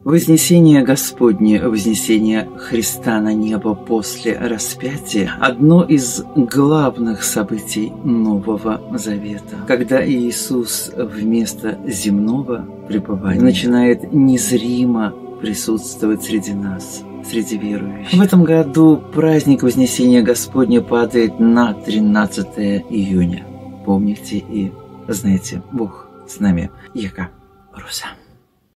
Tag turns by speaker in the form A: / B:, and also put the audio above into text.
A: Вознесение Господне, вознесение Христа на небо после распятия – одно из главных событий Нового Завета, когда Иисус вместо земного пребывания начинает незримо присутствовать среди нас, среди верующих. В этом году праздник Вознесения Господня падает на 13 июня. Помните и знайте, Бог с нами. Яка Руса.